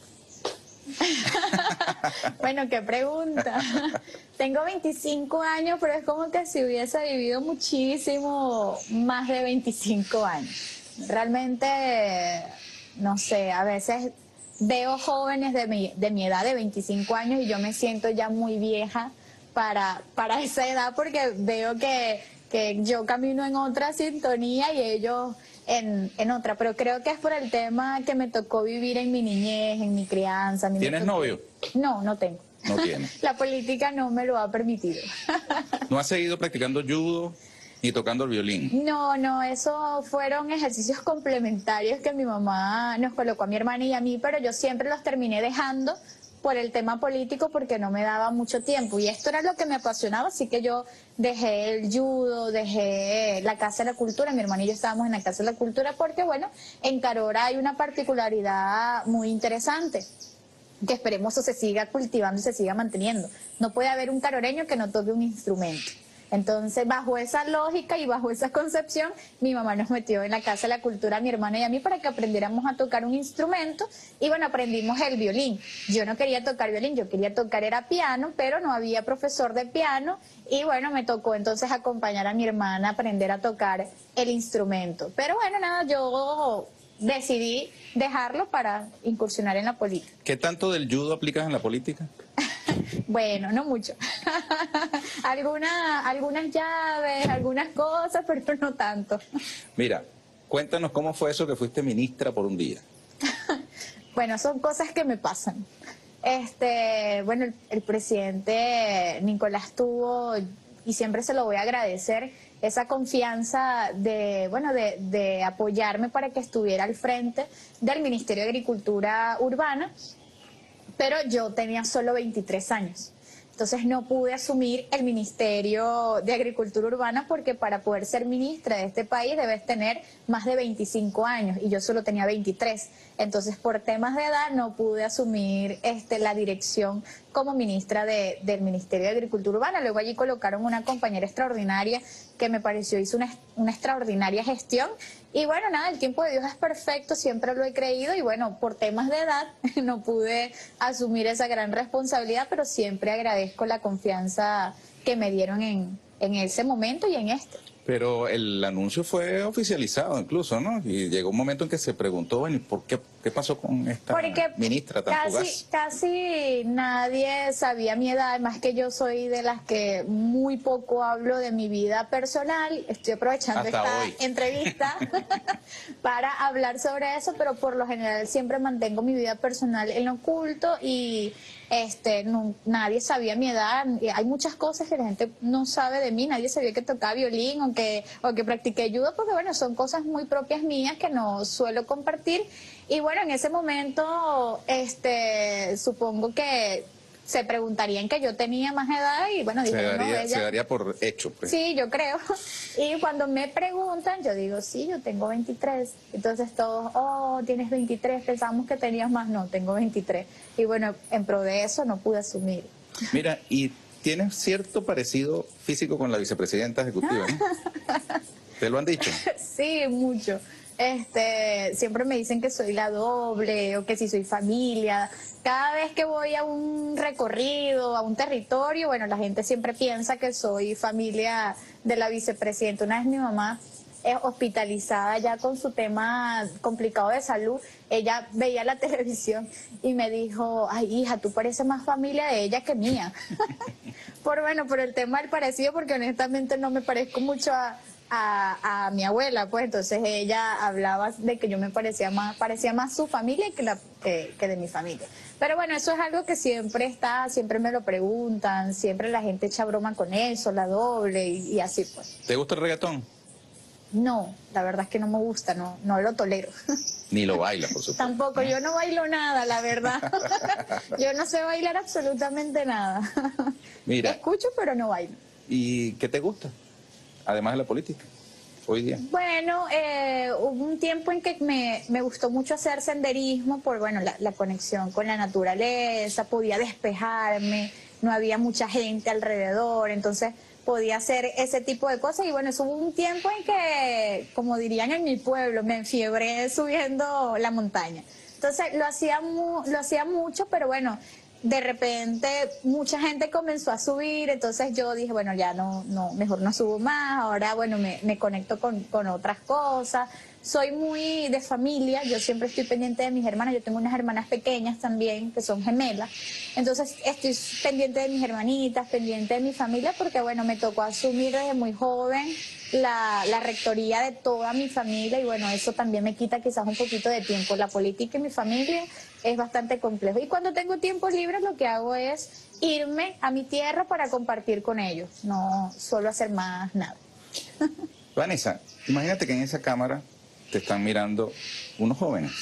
Bueno, qué pregunta. Tengo veinticinco años, pero es como que si hubiese vivido muchísimo más de veinticinco años. Realmente, no sé, a veces veo jóvenes de mi, de mi edad, de veinticinco años, y yo me siento ya muy vieja para, para esa edad porque veo que, que yo camino en otra sintonía y ellos en, en otra. Pero creo que es por el tema que me tocó vivir en mi niñez, en mi crianza. Mi ¿Tienes tocó... novio? No, no tengo. No tienes. La política no me lo ha permitido. ¿No has seguido practicando judo ni tocando el violín? No, no, eso fueron ejercicios complementarios que mi mamá nos colocó a mi hermana y a mí, pero yo siempre los terminé dejando por el tema político porque no me daba mucho tiempo y esto era lo que me apasionaba, así que yo dejé el judo, dejé la Casa de la Cultura. Mi hermana y yo estábamos en la Casa de la Cultura porque, bueno, en Carora hay una particularidad muy interesante, que esperemos eso se siga cultivando y se siga manteniendo. No puede haber un caroreño que no toque un instrumento. Entonces, bajo esa lógica y bajo esa concepción, mi mamá nos metió en la Casa de la Cultura a mi hermana y a mí para que aprendiéramos a tocar un instrumento y bueno, aprendimos el violín. Yo no quería tocar violín, yo quería tocar era piano, pero no había profesor de piano y bueno, me tocó entonces acompañar a mi hermana a aprender a tocar el instrumento. Pero bueno, nada, yo decidí dejarlo para incursionar en la política. ¿Qué tanto del judo aplicas en la política? Bueno, no mucho. Alguna, algunas llaves, algunas cosas, pero no tanto. Mira, cuéntanos cómo fue eso que fuiste ministra por un día. Bueno, son cosas que me pasan. Este, bueno, el, el presidente Nicolás tuvo, y siempre se lo voy a agradecer, esa confianza de, bueno, de, de apoyarme para que estuviera al frente del Ministerio de Agricultura Urbana. Pero yo tenía solo veintitrés años, entonces no pude asumir el Ministerio de Agricultura Urbana porque para poder ser ministra de este país debes tener más de veinticinco años y yo solo tenía veintitrés. Entonces por temas de edad no pude asumir este, la dirección como ministra de, del Ministerio de Agricultura Urbana. Luego allí colocaron una compañera extraordinaria que me pareció hizo una, una extraordinaria gestión. Y bueno, nada, el tiempo de Dios es perfecto, siempre lo he creído y bueno, por temas de edad no pude asumir esa gran responsabilidad, pero siempre agradezco la confianza que me dieron en, en ese momento y en este. Pero el anuncio fue oficializado incluso, ¿no? Y llegó un momento en que se preguntó, bueno, ¿y por qué ¿Qué pasó con esta Porque ministra tan casi, fugaz? casi nadie sabía mi edad, además que yo soy de las que muy poco hablo de mi vida personal. Estoy aprovechando Hasta esta hoy. entrevista para hablar sobre eso, pero por lo general siempre mantengo mi vida personal en oculto y este no, nadie sabía mi edad. Hay muchas cosas que la gente no sabe de mí, nadie sabía que tocaba violín o que, o que practiqué judo, porque bueno, son cosas muy propias mías que no suelo compartir. Y bueno, en ese momento, este, supongo que se preguntarían que yo tenía más edad y bueno, Se dijeron, no, daría, ella... se daría por hecho, pues. Sí, yo creo. Y cuando me preguntan, yo digo, sí, yo tengo veintitrés. Entonces todos, oh, tienes veintitrés, pensamos que tenías más, no, tengo veintitrés. Y bueno, en pro de eso no pude asumir. Mira, y tienes cierto parecido físico con la vicepresidenta ejecutiva, ¿no? ¿Te lo han dicho? Sí, mucho. Este, siempre me dicen que soy la doble o que si soy familia. Cada vez que voy a un recorrido, a un territorio, bueno, la gente siempre piensa que soy familia de la vicepresidenta. Una vez mi mamá es hospitalizada ya con su tema complicado de salud, ella veía la televisión y me dijo, ay hija, tú pareces más familia de ella que mía. Por bueno, por el tema del parecido, porque honestamente no me parezco mucho a A, a mi abuela, pues entonces ella hablaba de que yo me parecía más, parecía más su familia que, la, que, que de mi familia. Pero bueno, eso es algo que siempre está, siempre me lo preguntan, siempre la gente echa broma con eso, la doble y, y así pues. ¿Te gusta el reggaetón? No, la verdad es que no me gusta, no, no lo tolero. Ni lo bailas, por supuesto. Tampoco, yo no bailo nada, la verdad. Yo no sé bailar absolutamente nada. Mira. Escucho, pero no bailo. ¿Y qué te gusta? Además de la política, hoy día. Bueno, eh, hubo un tiempo en que me, me gustó mucho hacer senderismo por, bueno, la, la conexión con la naturaleza, podía despejarme, no había mucha gente alrededor, entonces podía hacer ese tipo de cosas. Y bueno, eso hubo un tiempo en que, como dirían en mi pueblo, me enfiebré subiendo la montaña. Entonces lo hacía, mu lo hacía mucho, pero bueno, de repente mucha gente comenzó a subir, entonces yo dije, bueno, ya no, no, mejor no subo más, ahora bueno, me, me conecto con, con otras cosas. Soy muy de familia, yo siempre estoy pendiente de mis hermanas, yo tengo unas hermanas pequeñas también, que son gemelas, entonces estoy pendiente de mis hermanitas, pendiente de mi familia, porque bueno, me tocó asumir desde muy joven la, la rectoría de toda mi familia y bueno, eso también me quita quizás un poquito de tiempo. La política y mi familia es bastante complejo y cuando tengo tiempos libres lo que hago es irme a mi tierra para compartir con ellos, no solo hacer más nada. Vanessa, imagínate que en esa cámara te están mirando unos jóvenes,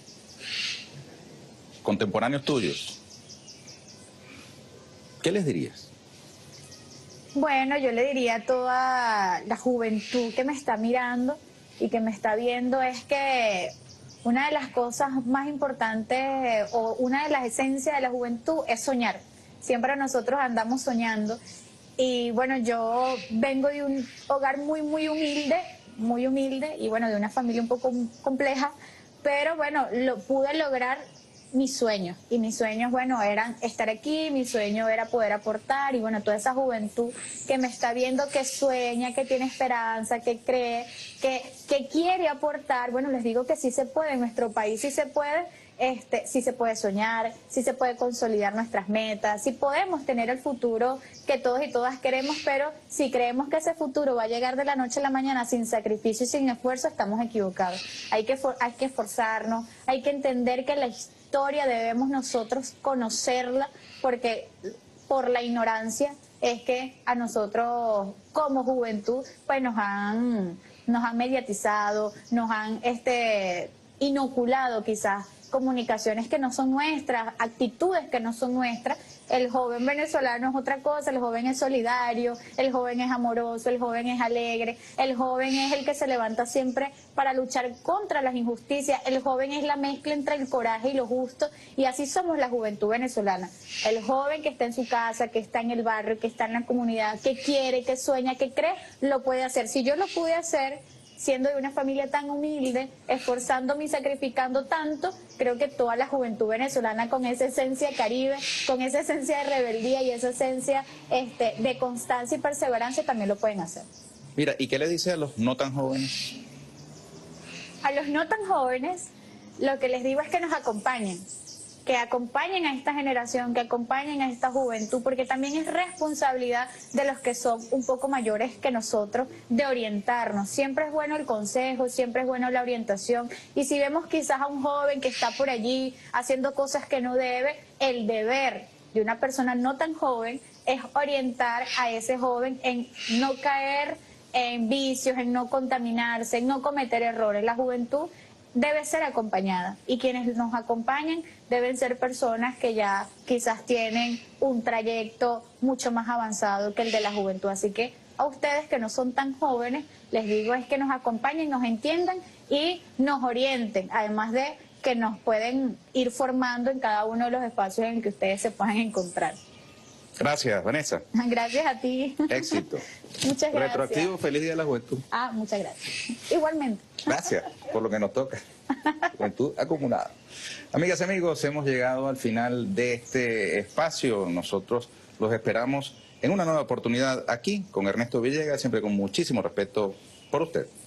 contemporáneos tuyos. ¿Qué les dirías? Bueno, yo le diría a toda la juventud que me está mirando y que me está viendo es que una de las cosas más importantes o una de las esencias de la juventud es soñar. Siempre nosotros andamos soñando y bueno, yo vengo de un hogar muy, muy humilde, muy humilde y bueno, de una familia un poco compleja, pero bueno, lo pude lograr mis sueños y mis sueños, bueno, eran estar aquí, mi sueño era poder aportar y bueno, toda esa juventud que me está viendo, que sueña, que tiene esperanza, que cree, que, que quiere aportar, bueno, les digo que sí se puede, en nuestro país sí se puede, este, sí se puede soñar, sí se puede consolidar nuestras metas, sí podemos tener el futuro que todos y todas queremos, pero si creemos que ese futuro va a llegar de la noche a la mañana sin sacrificio y sin esfuerzo, estamos equivocados. Hay que, hay que esforzarnos, hay que entender que la historia debemos nosotros conocerla, porque por la ignorancia es que a nosotros como juventud pues nos han, nos han mediatizado, nos han este, inoculado quizás comunicaciones que no son nuestras, actitudes que no son nuestras. El joven venezolano es otra cosa, el joven es solidario, el joven es amoroso, el joven es alegre, el joven es el que se levanta siempre para luchar contra las injusticias, el joven es la mezcla entre el coraje y lo justo, y así somos la juventud venezolana. El joven que está en su casa, que está en el barrio, que está en la comunidad, que quiere, que sueña, que cree, lo puede hacer. Si yo lo pude hacer siendo de una familia tan humilde, esforzándome y sacrificando tanto, creo que toda la juventud venezolana con esa esencia caribe, con esa esencia de rebeldía y esa esencia este, de constancia y perseverancia también lo pueden hacer. Mira, ¿y qué le dice a los no tan jóvenes? A los no tan jóvenes lo que les digo es que nos acompañen, que acompañen a esta generación, que acompañen a esta juventud, porque también es responsabilidad de los que son un poco mayores que nosotros de orientarnos. Siempre es bueno el consejo, siempre es bueno la orientación, y si vemos quizás a un joven que está por allí haciendo cosas que no debe, el deber de una persona no tan joven es orientar a ese joven en no caer en vicios, en no contaminarse, en no cometer errores. La juventud debe ser acompañada, y quienes nos acompañan deben ser personas que ya quizás tienen un trayecto mucho más avanzado que el de la juventud. Así que a ustedes que no son tan jóvenes, les digo es que nos acompañen, nos entiendan y nos orienten, además de que nos pueden ir formando en cada uno de los espacios en que ustedes se puedan encontrar. Gracias, Vanessa. Gracias a ti. Éxito. Muchas gracias. Retroactivo, feliz Día de la Juventud. Ah, muchas gracias. Igualmente. Gracias por lo que nos toca. Juventud acumulada. Amigas y amigos, hemos llegado al final de este espacio. Nosotros los esperamos en una nueva oportunidad aquí con Ernesto Villegas, siempre con muchísimo respeto por usted.